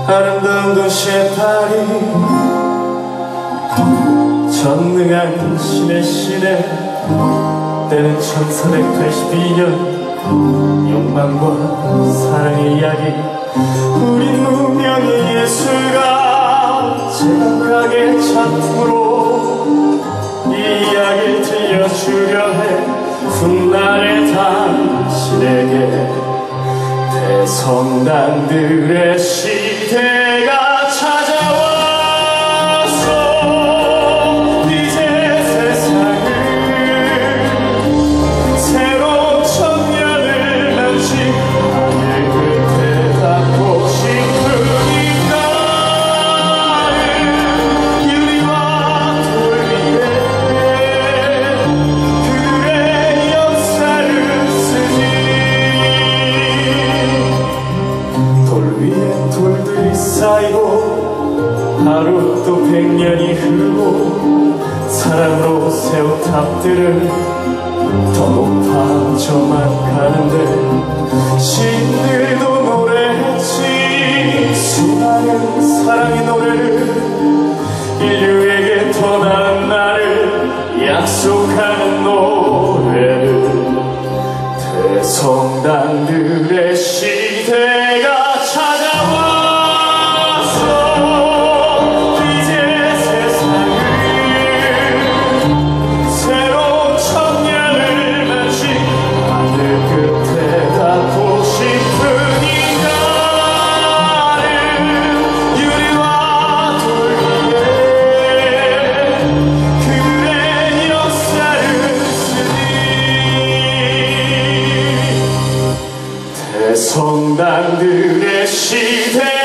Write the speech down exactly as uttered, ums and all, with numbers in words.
아름다운 도시의 파리, 전능한 신의 시내. 때는 천사백팔십이 년, 욕망과 사랑의 이야기. 우린 무명의 예술가 제각각의 작품으로 이 이야기를 들려주려 해. 훗날의 당신에게 대성당들의 시대가 찾아와서 이제 세상을 새로운 청년을 만지 하늘 끝에 닿고 싶은 이 날을 유리와 돌 위에 그의 역사를 쓰니. 돌 위에 돌들이 쌓이고 하루 또 백년이 흐르고 사랑으로 세운 탑들은 더 높아져만 가는데 신들도 노래했지. 수많은 사랑의 노래를 인류에게 더 나은 날을 약속하는 노래를. 대성당들의 시대가 찾아와서 이제 세상을 새로운 청년을 맞이 하늘 끝에 닿고 싶은 이 날을 유리와 돌 위에 그의 역사를 쓰니. 대성당들의 시대